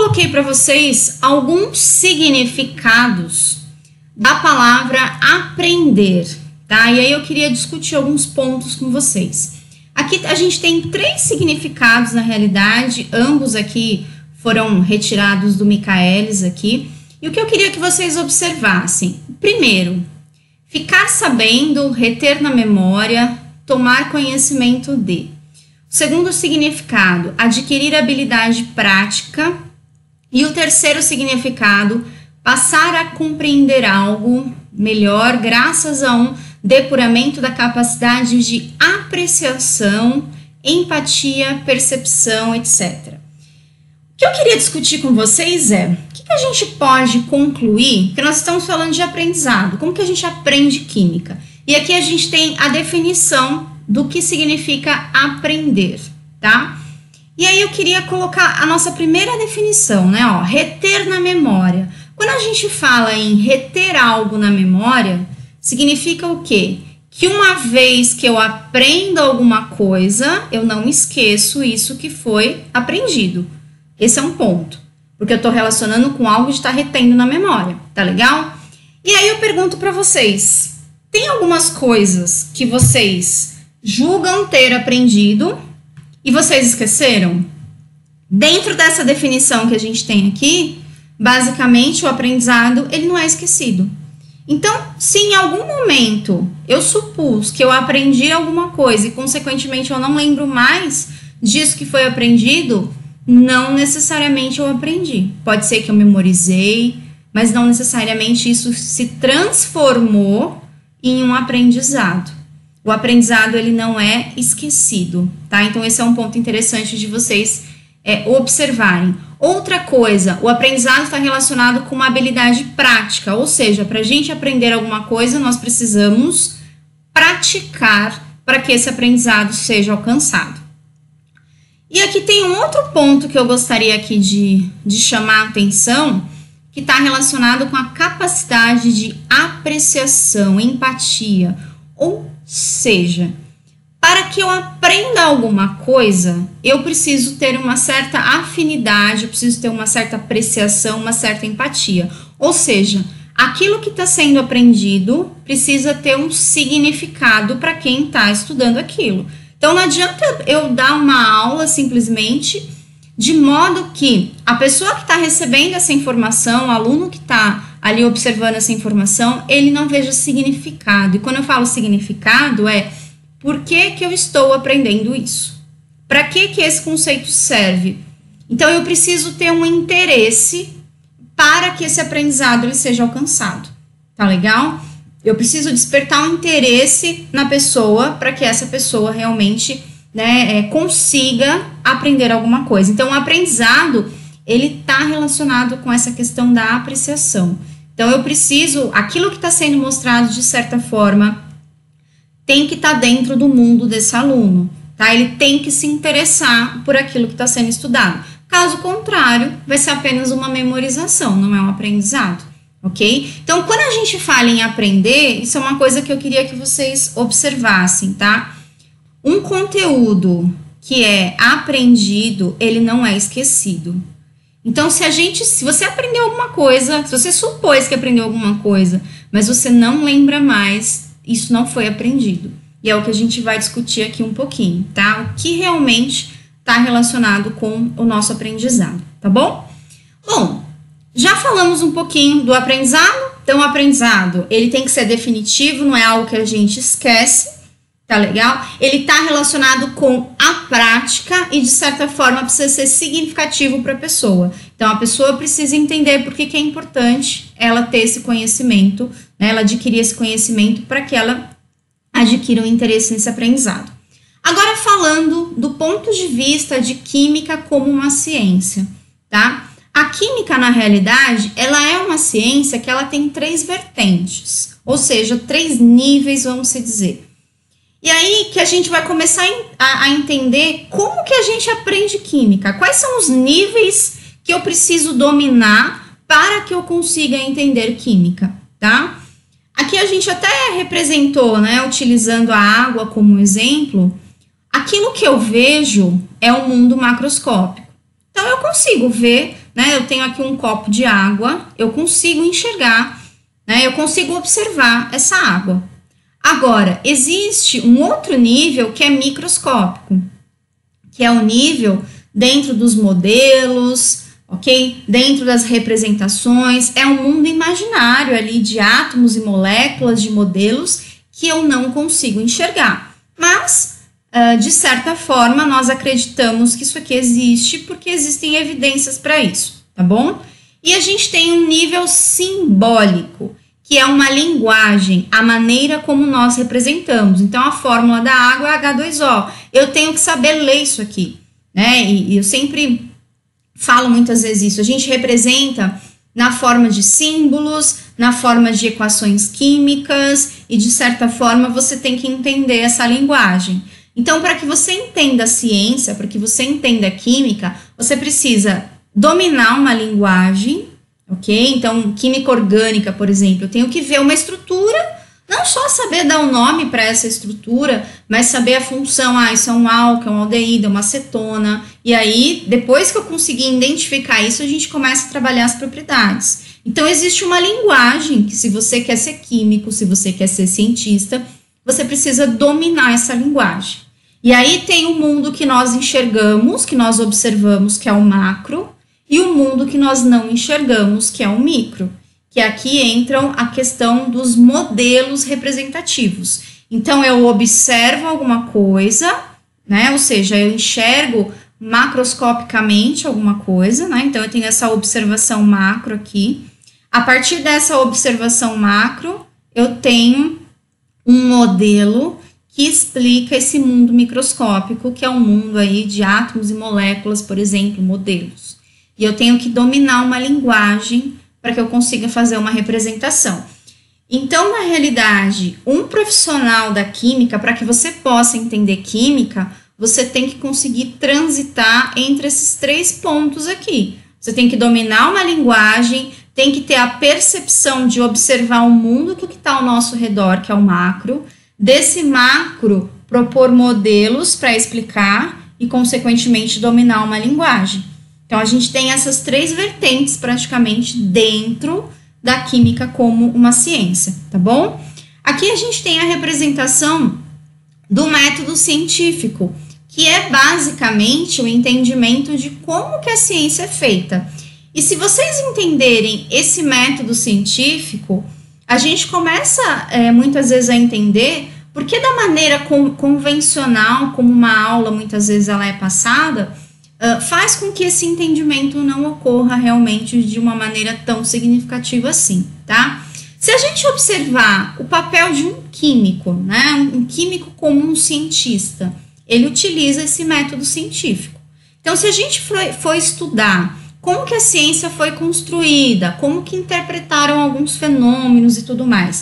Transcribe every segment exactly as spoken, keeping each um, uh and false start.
coloquei para vocês alguns significados da palavra aprender, tá? E aí eu queria discutir alguns pontos com vocês. Aqui a gente tem três significados na realidade, ambos aqui foram retirados do Michaelis aqui. E o que eu queria que vocês observassem? Primeiro, ficar sabendo, reter na memória, tomar conhecimento de. Segundo significado, adquirir habilidade prática. E o terceiro significado, passar a compreender algo melhor graças a um depuramento da capacidade de apreciação, empatia, percepção, etcétera. O que eu queria discutir com vocês é, o que, que a gente pode concluir, porque nós estamos falando de aprendizado, como que a gente aprende química? E aqui a gente tem a definição do que significa aprender, tá? E aí eu queria colocar a nossa primeira definição, né? Ó, reter na memória. Quando a gente fala em reter algo na memória, significa o quê? Que uma vez que eu aprendo alguma coisa, eu não esqueço isso que foi aprendido. Esse é um ponto, porque eu estou relacionando com algo de estar retendo na memória, tá legal? E aí eu pergunto para vocês, tem algumas coisas que vocês julgam ter aprendido e vocês esqueceram? Dentro dessa definição que a gente tem aqui, basicamente o aprendizado, ele não é esquecido. Então, se em algum momento eu supus que eu aprendi alguma coisa e consequentemente eu não lembro mais disso que foi aprendido, não necessariamente eu aprendi. Pode ser que eu memorizei, mas não necessariamente isso se transformou em um aprendizado. O aprendizado, ele não é esquecido, tá? Então, esse é um ponto interessante de vocês é, observarem. Outra coisa, o aprendizado está relacionado com uma habilidade prática, ou seja, para a gente aprender alguma coisa, nós precisamos praticar para que esse aprendizado seja alcançado. E aqui tem um outro ponto que eu gostaria aqui de, de chamar a atenção, que está relacionado com a capacidade de apreciação, empatia, ou seja, para que eu aprenda alguma coisa, eu preciso ter uma certa afinidade, eu preciso ter uma certa apreciação, uma certa empatia. Ou seja, aquilo que está sendo aprendido precisa ter um significado para quem está estudando aquilo. Então, não adianta eu dar uma aula simplesmente de modo que a pessoa que está recebendo essa informação, o aluno que está ali observando essa informação, ele não veja significado. E quando eu falo significado, é por que que eu estou aprendendo isso? Para que que esse conceito serve? Então, eu preciso ter um interesse para que esse aprendizado ele seja alcançado. Tá legal? Eu preciso despertar um interesse na pessoa para que essa pessoa realmente, né, é, consiga aprender alguma coisa. Então, o aprendizado, ele está relacionado com essa questão da apreciação. Então, eu preciso, aquilo que está sendo mostrado de certa forma, tem que estar tá dentro do mundo desse aluno, tá? Ele tem que se interessar por aquilo que está sendo estudado. Caso contrário, vai ser apenas uma memorização, não é um aprendizado, ok? Então, quando a gente fala em aprender, isso é uma coisa que eu queria que vocês observassem, tá? Um conteúdo que é aprendido, ele não é esquecido. Então, se a gente, se você aprendeu alguma coisa, se você supôs que aprendeu alguma coisa, mas você não lembra mais, isso não foi aprendido. E é o que a gente vai discutir aqui um pouquinho, tá? O que realmente está relacionado com o nosso aprendizado, tá bom? Bom, já falamos um pouquinho do aprendizado. Então, o aprendizado, ele tem que ser definitivo, não é algo que a gente esquece, tá legal? Ele está relacionado com a prática e, de certa forma, precisa ser significativo para a pessoa. Então, a pessoa precisa entender por que que é importante ela ter esse conhecimento, né? Ela adquirir esse conhecimento para que ela adquira um interesse nesse aprendizado. Agora, falando do ponto de vista de química como uma ciência, tá? A química, na realidade, ela é uma ciência que ela tem três vertentes, ou seja, três níveis, vamos se dizer. E aí que a gente vai começar a, a entender como que a gente aprende química, quais são os níveis que eu preciso dominar para que eu consiga entender química, tá? Aqui a gente até representou, né, utilizando a água como exemplo, aquilo que eu vejo é um mundo macroscópico. Então, eu consigo ver né? Eu tenho aqui um copo de água, eu consigo enxergar, né? Eu consigo observar essa água. Agora, existe um outro nível que é microscópico, que é o nível dentro dos modelos, ok? Dentro das representações, é um mundo imaginário ali de átomos e moléculas, de modelos que eu não consigo enxergar. Mas, uh, de certa forma, nós acreditamos que isso aqui existe porque existem evidências para isso, tá bom? E a gente tem um nível simbólico, que é uma linguagem, a maneira como nós representamos. Então, a fórmula da água é agá dois ó. Eu tenho que saber ler isso aqui, né? E, e eu sempre falo muitas vezes isso. A gente representa na forma de símbolos, na forma de equações químicas, e de certa forma você tem que entender essa linguagem. Então, para que você entenda a ciência, para que você entenda a química, você precisa dominar uma linguagem, ok? Então, química orgânica, por exemplo, eu tenho que ver uma estrutura, não só saber dar um nome para essa estrutura, mas saber a função, ah, isso é um álcool, é um aldeído, é uma acetona, e aí, depois que eu conseguir identificar isso, a gente começa a trabalhar as propriedades. Então, existe uma linguagem que, se você quer ser químico, se você quer ser cientista, você precisa dominar essa linguagem. E aí tem o mundo que nós enxergamos, que nós observamos, que é o macro, e o mundo que nós não enxergamos, que é o micro, que aqui entram a questão dos modelos representativos. Então, eu observo alguma coisa, né? Ou seja, eu enxergo macroscopicamente alguma coisa, né? Então, eu tenho essa observação macro aqui. A partir dessa observação macro, eu tenho um modelo que explica esse mundo microscópico, que é um mundo aí de átomos e moléculas, por exemplo, modelos. E eu tenho que dominar uma linguagem para que eu consiga fazer uma representação. Então, na realidade, um profissional da química, para que você possa entender química, você tem que conseguir transitar entre esses três pontos aqui. Você tem que dominar uma linguagem, tem que ter a percepção de observar o mundo que está ao nosso redor, que é o macro. Desse macro, propor modelos para explicar e, consequentemente, dominar uma linguagem. Então, a gente tem essas três vertentes praticamente dentro da química como uma ciência, tá bom? Aqui a gente tem a representação do método científico, que é basicamente o entendimento de como que a ciência é feita. E se vocês entenderem esse método científico, a gente começa é, muitas vezes a entender porque da maneira con- convencional como uma aula muitas vezes ela é passada, Uh, faz com que esse entendimento não ocorra realmente de uma maneira tão significativa assim, tá? Se a gente observar o papel de um químico, né, um químico como um cientista, ele utiliza esse método científico. Então, se a gente for, for estudar como que a ciência foi construída, como que interpretaram alguns fenômenos e tudo mais,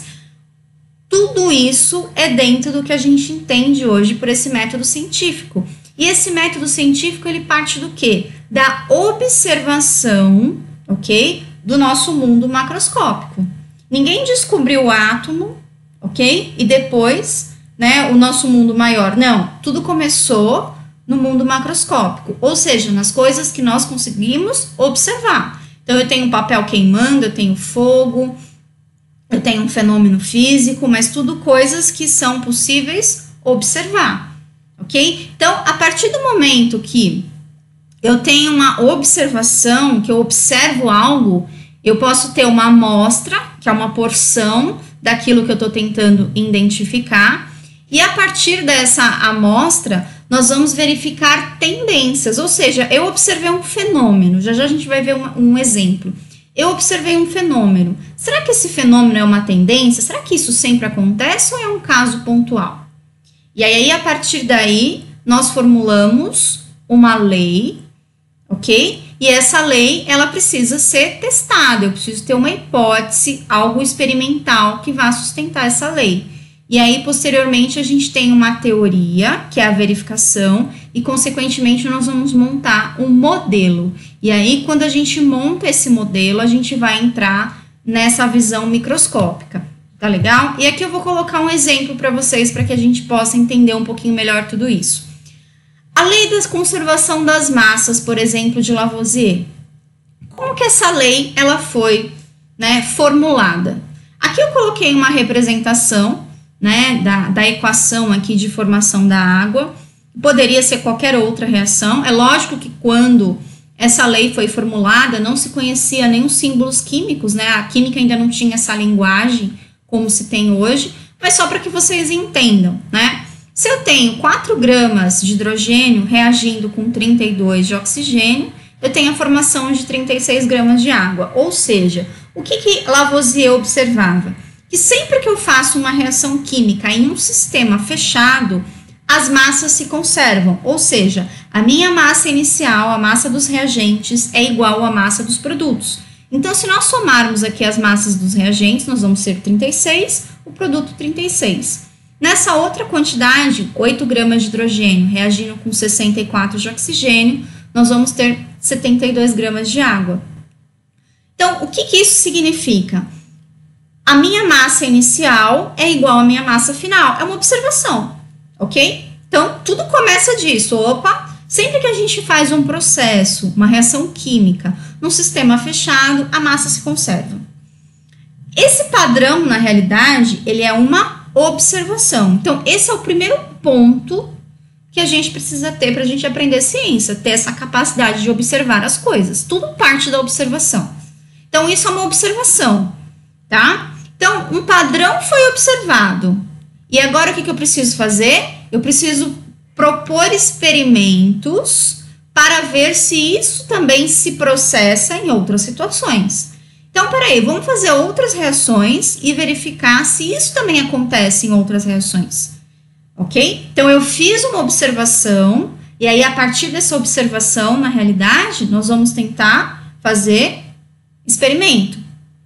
tudo isso é dentro do que a gente entende hoje por esse método científico. E esse método científico, ele parte do quê? Da observação, ok? Do nosso mundo macroscópico. Ninguém descobriu o átomo, ok? E depois, né, o nosso mundo maior. Não, tudo começou no mundo macroscópico. Ou seja, nas coisas que nós conseguimos observar. Então, eu tenho um papel queimando, eu tenho fogo, eu tenho um fenômeno físico, mas tudo coisas que são possíveis observar. Ok? Então, a partir do momento que eu tenho uma observação, que eu observo algo, eu posso ter uma amostra, que é uma porção daquilo que eu estou tentando identificar, e a partir dessa amostra, nós vamos verificar tendências, ou seja, eu observei um fenômeno, já já a gente vai ver um, um exemplo. Eu observei um fenômeno. Será que esse fenômeno é uma tendência? Será que isso sempre acontece ou é um caso pontual? E aí, a partir daí, nós formulamos uma lei, ok? E essa lei, ela precisa ser testada. Eu preciso ter uma hipótese, algo experimental que vá sustentar essa lei. E aí, posteriormente, a gente tem uma teoria, que é a verificação, e, consequentemente, nós vamos montar um modelo. E aí, quando a gente monta esse modelo, a gente vai entrar nessa visão microscópica. Tá legal? E aqui eu vou colocar um exemplo para vocês, para que a gente possa entender um pouquinho melhor tudo isso. A lei da conservação das massas, por exemplo, de Lavoisier. como que essa lei ela foi, né, formulada? Aqui eu coloquei uma representação, né, da, da equação aqui de formação da água. Poderia ser qualquer outra reação. É lógico que quando essa lei foi formulada, não se conhecia nenhum símbolos químicos, né? A química ainda não tinha essa linguagem como se tem hoje, mas só para que vocês entendam, né? Se eu tenho quatro gramas de hidrogênio reagindo com trinta e dois de oxigênio, eu tenho a formação de trinta e seis gramas de água. Ou seja, o que que Lavoisier observava? Que sempre que eu faço uma reação química em um sistema fechado, as massas se conservam, ou seja, a minha massa inicial, a massa dos reagentes, é igual à massa dos produtos. Então, se nós somarmos aqui as massas dos reagentes, nós vamos ter trinta e seis, o produto trinta e seis. Nessa outra quantidade, oito gramas de hidrogênio reagindo com sessenta e quatro de oxigênio, nós vamos ter setenta e dois gramas de água. Então, o que que isso significa? A minha massa inicial é igual à minha massa final. É uma observação. Ok? Então, tudo começa disso. Opa, sempre que a gente faz um processo, uma reação química, num sistema fechado, a massa se conserva. Esse padrão, na realidade, ele é uma observação. Então, esse é o primeiro ponto que a gente precisa ter para a gente aprender ciência, ter essa capacidade de observar as coisas. Tudo parte da observação. Então, isso é uma observação, tá? Então, um padrão foi observado. E agora, o que que eu preciso fazer? Eu preciso propor experimentos para ver se isso também se processa em outras situações. Então, peraí, vamos fazer outras reações e verificar se isso também acontece em outras reações. Ok? Então, eu fiz uma observação e aí, a partir dessa observação, na realidade, nós vamos tentar fazer experimento.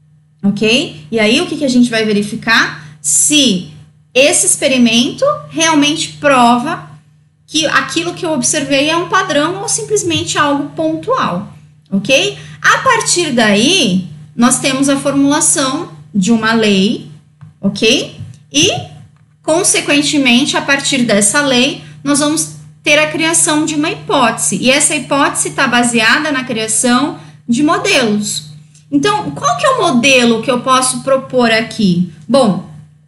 Ok? E aí, o que que a gente vai verificar? Se esse experimento realmente prova que aquilo que eu observei é um padrão ou simplesmente algo pontual, ok? A partir daí, nós temos a formulação de uma lei, ok? E, consequentemente, a partir dessa lei, nós vamos ter a criação de uma hipótese. E essa hipótese está baseada na criação de modelos. Então, qual que é o modelo que eu posso propor aqui? Bom,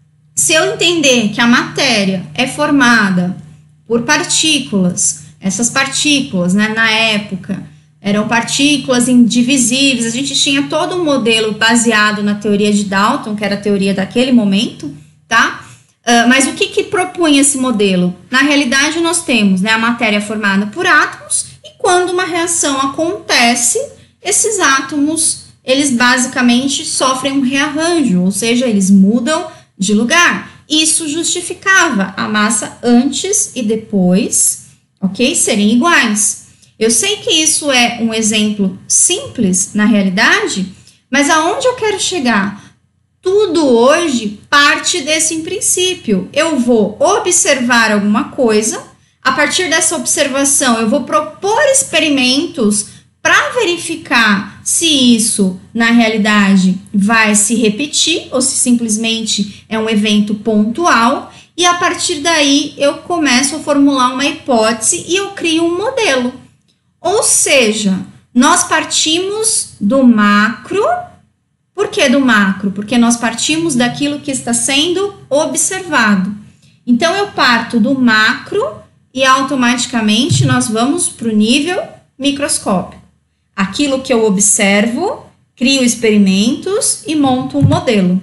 se eu entender que a matéria é formada por partículas, essas partículas, né, na época, eram partículas indivisíveis, a gente tinha todo um modelo baseado na teoria de Dalton, que era a teoria daquele momento, tá? Uh, mas o que que propunha esse modelo? Na realidade, nós temos, né, a matéria formada por átomos, e quando uma reação acontece, esses átomos, eles basicamente sofrem um rearranjo, ou seja, eles mudam de lugar. Isso justificava a massa antes e depois, ok? Serem iguais. Eu sei que isso é um exemplo simples na realidade, mas aonde eu quero chegar? Tudo hoje parte desse princípio. Eu vou observar alguma coisa, a partir dessa observação eu vou propor experimentos para verificar se isso, na realidade, vai se repetir ou se simplesmente é um evento pontual. E a partir daí eu começo a formular uma hipótese e eu crio um modelo. Ou seja, nós partimos do macro. Por que do macro? Porque nós partimos daquilo que está sendo observado. Então, eu parto do macro e automaticamente nós vamos para o nível microscópico. Aquilo que eu observo, crio experimentos e monto um modelo,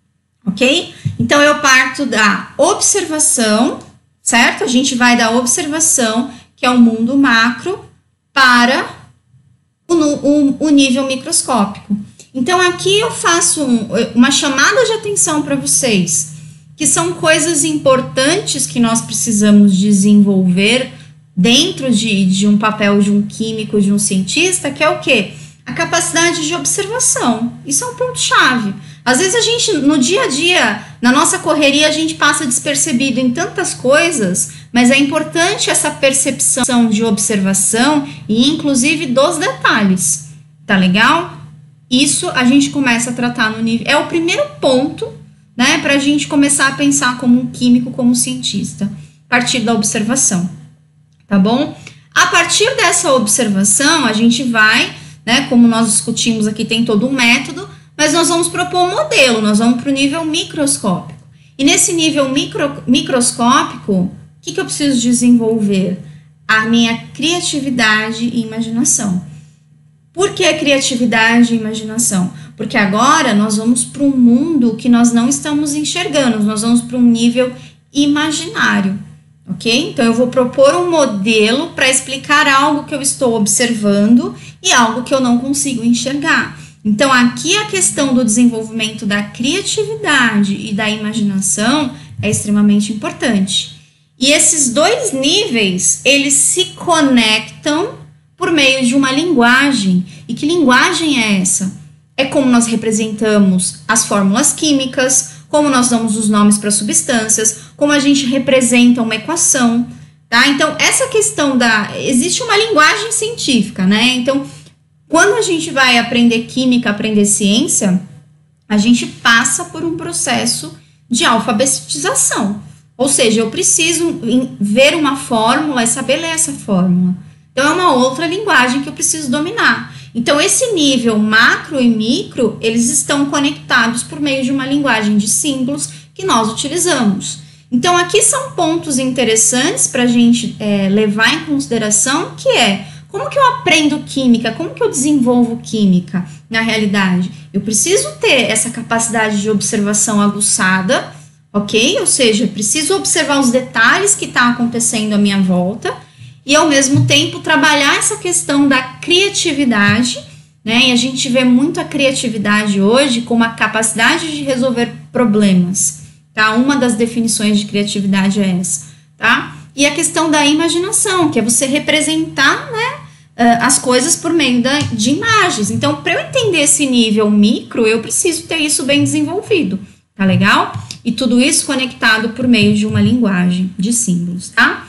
ok? Então, eu parto da observação, certo? A gente vai da observação, que é o mundo macro, para o, o, o nível microscópico. Então, aqui eu faço um, uma chamada de atenção para vocês, que são coisas importantes que nós precisamos desenvolver dentro de, de um papel de um químico, de um cientista, que é o quê? A capacidade de observação. Isso é um ponto-chave. Às vezes a gente, no dia a dia, na nossa correria, a gente passa despercebido em tantas coisas, mas é importante essa percepção de observação e, inclusive, dos detalhes. Tá legal? Isso a gente começa a tratar no nível... É o primeiro ponto, né, para a gente começar a pensar como um químico, como um cientista, a partir da observação. Tá bom? A partir dessa observação, a gente vai né? Como nós discutimos aqui, tem todo um método, mas nós vamos propor um modelo, nós vamos para o nível microscópico. E nesse nível micro, microscópico, o que, que eu preciso desenvolver? A minha criatividade e imaginação. Por que criatividade e imaginação? Porque agora nós vamos para um mundo que nós não estamos enxergando, nós vamos para um nível imaginário, ok? Então eu vou propor um modelo para explicar algo que eu estou observando e algo que eu não consigo enxergar. Então aqui a questão do desenvolvimento da criatividade e da imaginação é extremamente importante. E esses dois níveis, eles se conectam por meio de uma linguagem. E que linguagem é essa? É como nós representamos as fórmulas químicas, como nós damos os nomes para substâncias, como a gente representa uma equação, tá? Então, essa questão da... Existe uma linguagem científica, né? Então, quando a gente vai aprender química, aprender ciência, a gente passa por um processo de alfabetização. Ou seja, eu preciso ver uma fórmula e saber ler essa fórmula. Então, é uma outra linguagem que eu preciso dominar. Então, esse nível macro e micro, eles estão conectados por meio de uma linguagem de símbolos que nós utilizamos. Então, aqui são pontos interessantes para a gente é, levar em consideração, que é, como que eu aprendo química? Como que eu desenvolvo química na realidade? Eu preciso ter essa capacidade de observação aguçada, ok? Ou seja, eu preciso observar os detalhes que estão acontecendo à minha volta, e ao mesmo tempo trabalhar essa questão da criatividade, né? E a gente vê muito a criatividade hoje como a capacidade de resolver problemas, tá? Uma das definições de criatividade é essa, tá? E a questão da imaginação, que é você representar, né, as coisas por meio da, de imagens. Então, para eu entender esse nível micro, eu preciso ter isso bem desenvolvido, tá legal? E tudo isso conectado por meio de uma linguagem de símbolos, tá?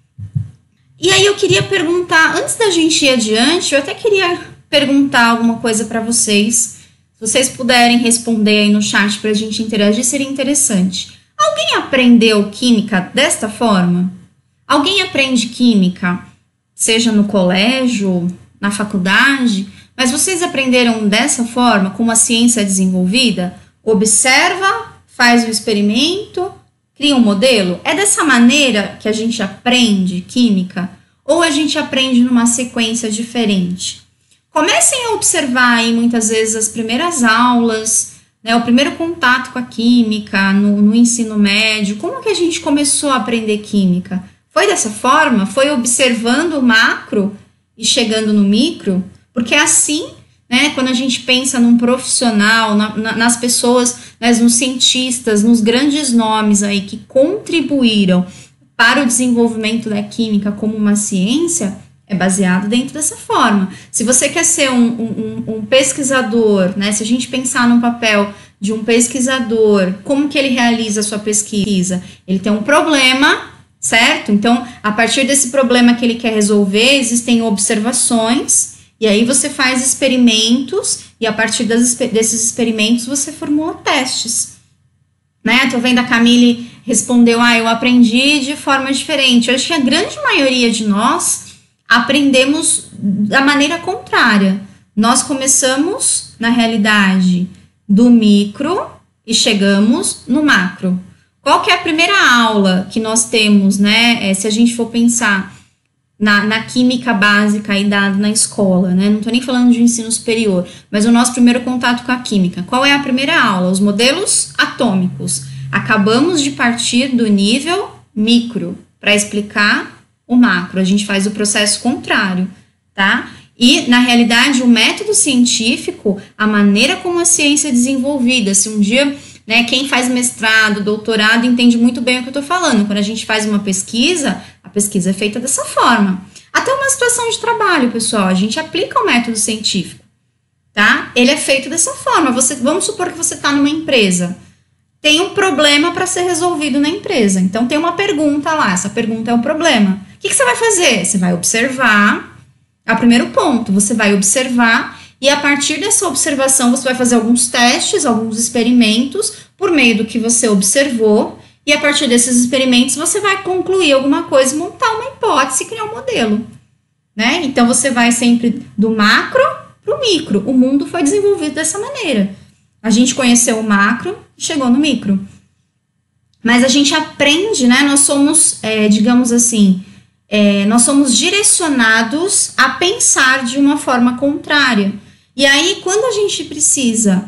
E aí eu queria perguntar, antes da gente ir adiante, eu até queria perguntar alguma coisa para vocês. Se vocês puderem responder aí no chat para a gente interagir, seria interessante. Alguém aprendeu química desta forma? Alguém aprende química, seja no colégio, na faculdade, mas vocês aprenderam dessa forma, como a ciência é desenvolvida? Observa, faz o experimento, cria um modelo? É dessa maneira que a gente aprende química? Ou a gente aprende numa sequência diferente? Comecem a observar aí muitas vezes as primeiras aulas, né, o primeiro contato com a química no, no ensino médio. Como que a gente começou a aprender química? Foi dessa forma? Foi observando o macro e chegando no micro? Porque assim, né, quando a gente pensa num profissional, na, na, nas pessoas, né, nos cientistas, nos grandes nomes aí que contribuíram para o desenvolvimento da química como uma ciência, é baseado dentro dessa forma. Se você quer ser um, um, um pesquisador, né, se a gente pensar no papel de um pesquisador, como que ele realiza a sua pesquisa? Ele tem um problema, certo? Então, a partir desse problema que ele quer resolver, existem observações, e aí você faz experimentos, e a partir das, desses experimentos você formula testes. Né? Tô vendo a Camille respondeu, ah, eu aprendi de forma diferente. Eu acho que a grande maioria de nós aprendemos da maneira contrária. Nós começamos, na realidade, do micro e chegamos no macro. Qual que é a primeira aula que nós temos, né? É, se a gente for pensar na, na química básica aí dada na escola, né? Não estou nem falando de ensino superior, mas o nosso primeiro contato com a química. Qual é a primeira aula? Os modelos atômicos. Acabamos de partir do nível micro para explicar o macro. A gente faz o processo contrário, tá? E, na realidade, o método científico, a maneira como a ciência é desenvolvida, se um dia, né, quem faz mestrado, doutorado, entende muito bem o que eu estou falando. Quando a gente faz uma pesquisa, a pesquisa é feita dessa forma. Até uma situação de trabalho, pessoal, a gente aplica o método científico, tá? Ele é feito dessa forma. Você, vamos supor que você está numa empresa, tem um problema para ser resolvido na empresa. Então, tem uma pergunta lá, essa pergunta é um problema. O que, que você vai fazer? Você vai observar, é o primeiro ponto, você vai observar e a partir dessa observação você vai fazer alguns testes, alguns experimentos por meio do que você observou e a partir desses experimentos você vai concluir alguma coisa, montar uma hipótese e criar um modelo, né? Então, você vai sempre do macro para micro. O mundo foi desenvolvido dessa maneira. A gente conheceu o macro e chegou no micro. Mas a gente aprende, né? Nós somos, é, digamos assim, é, nós somos direcionados a pensar de uma forma contrária. E aí, quando a gente precisa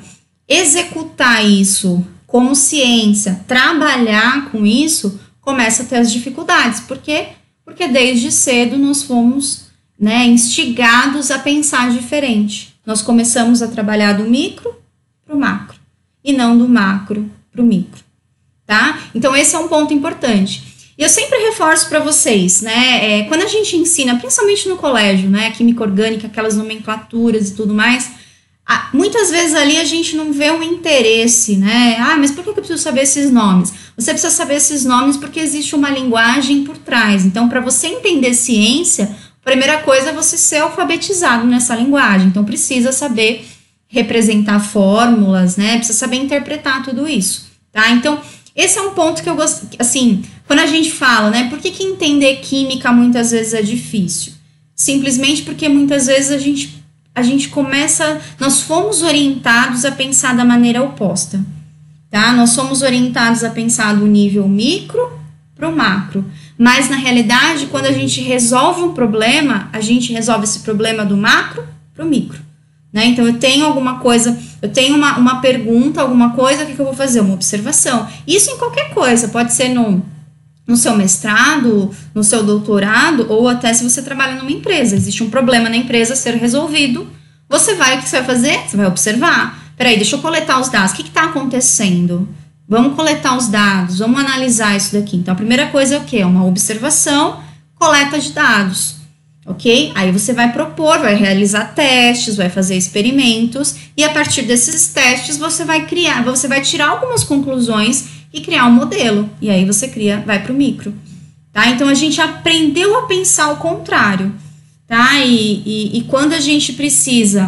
executar isso como ciência, trabalhar com isso, começa a ter as dificuldades. Por quê? Porque desde cedo nós fomos, né, instigados a pensar diferente. Nós começamos a trabalhar do micro para o macro e não do macro para o micro, tá? Então esse é um ponto importante. E eu sempre reforço para vocês, né, é, quando a gente ensina, principalmente no colégio, né, química orgânica, aquelas nomenclaturas e tudo mais, a, muitas vezes ali a gente não vê um interesse, né? Ah, mas por que eu preciso saber esses nomes? Você precisa saber esses nomes porque existe uma linguagem por trás. Então, para você entender ciência, a primeira coisa é você ser alfabetizado nessa linguagem. Então, precisa saber representar fórmulas, né? Precisa saber interpretar tudo isso, tá? Então, esse é um ponto que eu gosto, assim, quando a gente fala, né? Por que que entender química muitas vezes é difícil? Simplesmente porque muitas vezes a gente, a gente começa, nós fomos orientados a pensar da maneira oposta, tá? Nós somos orientados a pensar do nível micro para o macro. Mas, na realidade, quando a gente resolve um problema, a gente resolve esse problema do macro para o micro, né? Então, eu tenho alguma coisa, eu tenho uma, uma pergunta, alguma coisa, o que, que eu vou fazer? Uma observação. Isso em qualquer coisa, pode ser no, no seu mestrado, no seu doutorado, ou até se você trabalha numa empresa. Existe um problema na empresa a ser resolvido, você vai, o que você vai fazer? Você vai observar. Peraí, deixa eu coletar os dados, o que está acontecendo? Vamos coletar os dados, vamos analisar isso daqui. Então, a primeira coisa é o quê? É uma observação, coleta de dados, ok? Aí você vai propor, vai realizar testes, vai fazer experimentos, e a partir desses testes você vai criar, você vai tirar algumas conclusões e criar um modelo. E aí você cria, vai para o micro, tá? Então, a gente aprendeu a pensar o contrário, tá? E, e, e quando a gente precisa,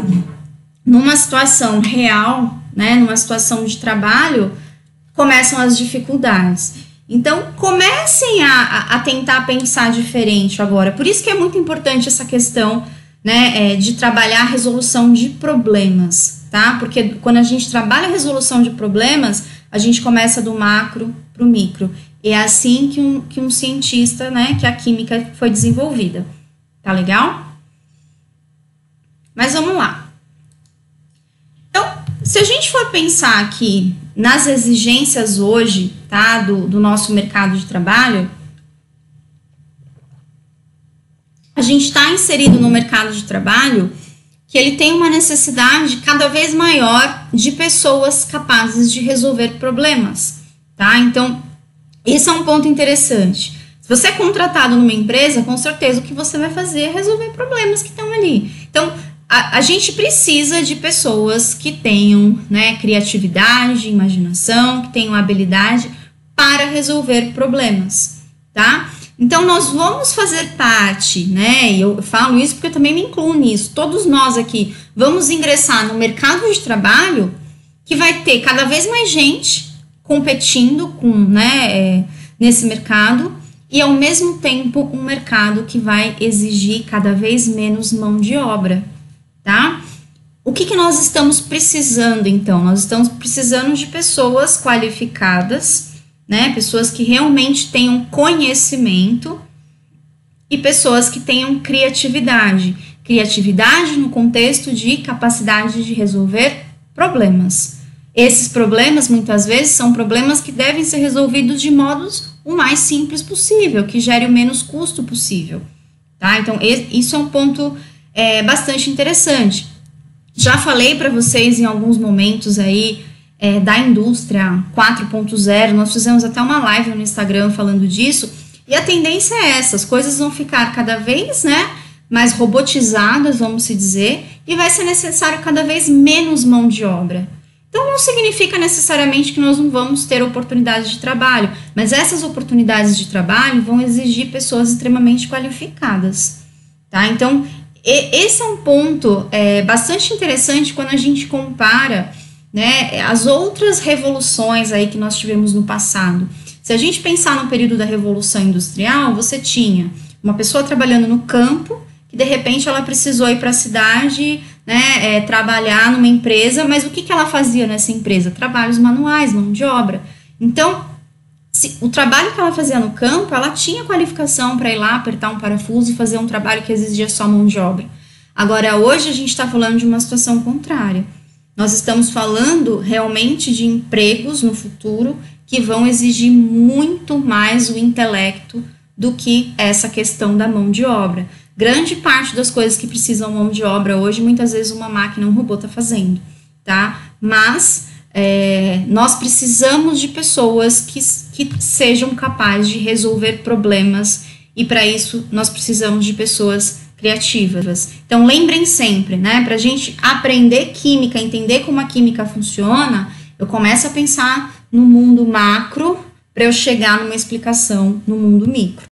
numa situação real, né, numa situação de trabalho, começam as dificuldades. Então, comecem a, a tentar pensar diferente agora. Por isso que é muito importante essa questão, né, é, de trabalhar a resolução de problemas, tá? Porque quando a gente trabalha a resolução de problemas, a gente começa do macro para o micro. E é assim que um, que um cientista, né, que a química foi desenvolvida. Tá legal? Mas vamos lá. Então, se a gente for pensar aqui nas exigências hoje, tá, do, do nosso mercado de trabalho, a gente está inserido no mercado de trabalho que ele tem uma necessidade cada vez maior de pessoas capazes de resolver problemas, tá? Então, esse é um ponto interessante. Se você é contratado numa empresa, com certeza o que você vai fazer é resolver problemas que estão ali. Então, A, a gente precisa de pessoas que tenham, né, criatividade, imaginação, que tenham habilidade para resolver problemas, tá? Então, nós vamos fazer parte, né, e eu falo isso porque eu também me incluo nisso, todos nós aqui vamos ingressar no mercado de trabalho que vai ter cada vez mais gente competindo com, né, é, nesse mercado e, ao mesmo tempo, um mercado que vai exigir cada vez menos mão de obra. Tá? O que, que nós estamos precisando, então? Nós estamos precisando de pessoas qualificadas, né? Pessoas que realmente tenham conhecimento e pessoas que tenham criatividade. Criatividade no contexto de capacidade de resolver problemas. Esses problemas, muitas vezes, são problemas que devem ser resolvidos de modos o mais simples possível, que gere o menos custo possível, tá? Então, isso é um ponto é bastante interessante. Já falei para vocês em alguns momentos aí é, da indústria quatro ponto zero, nós fizemos até uma live no Instagram falando disso, e a tendência é essa, as coisas vão ficar cada vez, né, mais robotizadas, vamos se dizer, e vai ser necessário cada vez menos mão de obra. Então, não significa necessariamente que nós não vamos ter oportunidades de trabalho, mas essas oportunidades de trabalho vão exigir pessoas extremamente qualificadas, tá? Então, esse é um ponto é, bastante interessante quando a gente compara, né, as outras revoluções aí que nós tivemos no passado. Se a gente pensar no período da Revolução Industrial, você tinha uma pessoa trabalhando no campo, que de repente ela precisou ir para a cidade né, é, trabalhar numa empresa, mas o que, que ela fazia nessa empresa? Trabalhos manuais, mão de obra. Então, se, o trabalho que ela fazia no campo, ela tinha qualificação para ir lá, apertar um parafuso e fazer um trabalho que exigia só mão de obra. Agora, hoje a gente está falando de uma situação contrária. Nós estamos falando realmente de empregos no futuro que vão exigir muito mais o intelecto do que essa questão da mão de obra. Grande parte das coisas que precisam mão de obra hoje, muitas vezes uma máquina, um robô está fazendo, tá? Mas é, nós precisamos de pessoas que, que sejam capazes de resolver problemas e para isso nós precisamos de pessoas criativas. Então lembrem sempre, né? Para a gente aprender química, entender como a química funciona, eu começo a pensar no mundo macro para eu chegar numa explicação no mundo micro.